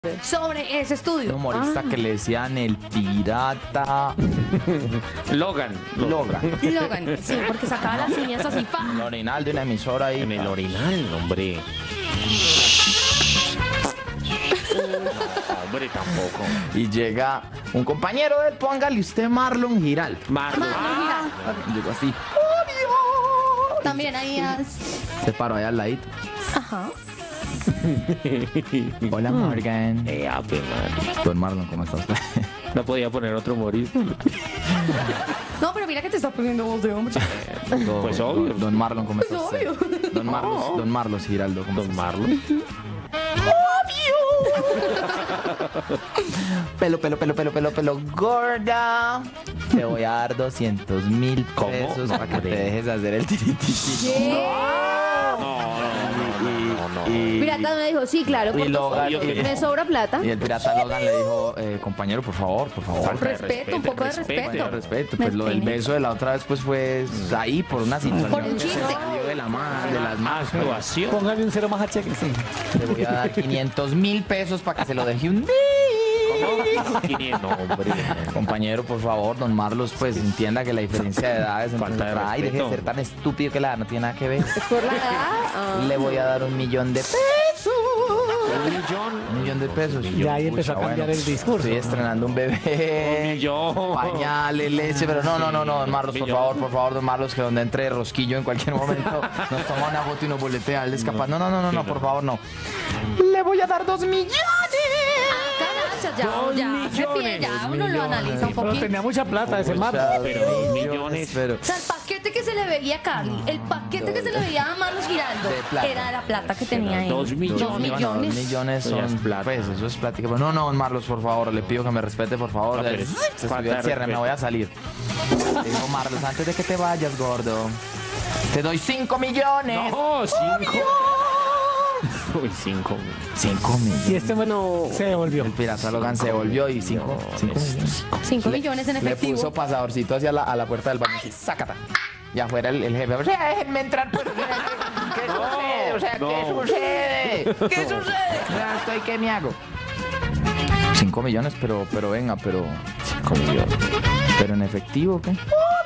sobre ese Un estudio. humorista que le decían el pirata. Logan. Logan. Logan, sí, porque sacaba las uñas así, pa. El orinal de una emisora ahí. En el orinal, hombre. No, hombre, tampoco. Y llega un compañero de él, póngale usted Marlon Giral. Marlon. Llegó así. También ahí Se paró ahí al ladito. ajá. Hola, Morgan. Man. Don Marlon, ¿cómo está usted? No podía poner otro humorista. No, pero mira que te estás poniendo voz de hombre. Pues obvio. Don Marlon, ¿cómo está Pues usted? obvio. Don Marlos Giraldo, ¿cómo Don está usted? Marlon. Pelo, gorda. Te voy a dar 200,000 ¿Cómo? pesos No para que te creo. dejes hacer el tirititi. ¿Qué? No. Pirata me dijo, sí, claro, Y Logan, me sobra plata. y el pirata Logan le dijo, compañero, por favor. Falta de Respeto, un poco de respeto. respeto. Respeto, Me pues lo del peiné. beso de la otra vez pues fue ahí por una situación. Por un que se chiste. salió de las manos. Actuación. Póngale un cero más a cheque, sí. Le voy a dar 500,000 pesos para que se lo deje un día. 500, no, hombre. Compañero, por favor, don Marlos, pues entienda que la diferencia de edades. Falta de Ay, deje de respeto. ser tan estúpido que la edad no tiene nada que ver. ¿Es por la edad? Ah. Le voy a dar 1,000,000 de pesos. 1,000,000 de pesos. Y ahí empezó a cambiar el discurso. Estoy estrenando un bebé. Millón. Pañales, leche, pero no, don Marlos, por favor, don Marlos, que donde entre Rosquillo en cualquier momento nos toma una foto y nos boletea, él es capaz. No, por favor, no. Le voy a dar 2,000,000. Carachas, ya, se pide, ya, uno lo analiza un Pero poquito. tenía mucha plata ese Marlon. Pero millones. Pero O sea, el paquete que se le veía a Carly, el paquete que se le veía a Marlos Giraldo, De plata. era la plata que tenía él. 2 millones. 2 millones. 2,000,000 Eso ya son es plata. pues, eso es plática. Pero no, don Marlos, por favor, le pido que me respete, por favor. No, pero Se falta subió de el cierre, me respeto. voy a salir. Le digo, Marlos, antes de que te vayas, gordo, te doy 5,000,000. No, 5. Uy, 5. 5,000,000. Y este bueno se devolvió. El pirata Logan se volvió y 5 millones. 5 millones en Le efectivo. puso pasadorcito hacia a la puerta del baño y sácata. Y afuera el jefe, o sea, déjenme entrar, pues, ¿qué sucede? O sea, ¿qué sucede? ¿Qué sucede? O sea, estoy, ¿qué me hago? 5,000,000, pero venga, pero 5 millones. pero en efectivo, ¿qué?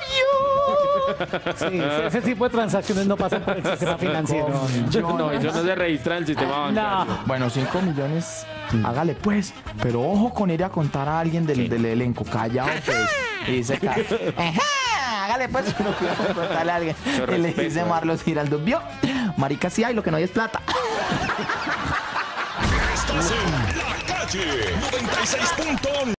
Sí, ese tipo de transacciones no pasan por el sistema financiero. No, eso no se registra en el sistema bancario. No. Bueno, 5,000,000, hágale pues, pero ojo con ir a contar a alguien del elenco, callado pues. Y dice, hágale pues, pero cuidado con contarle a alguien. Mucho Y le respeto. dice Marlos Giraldo, vio, marica sí hay, lo que no hay es plata. Estás en La Calle 96.9.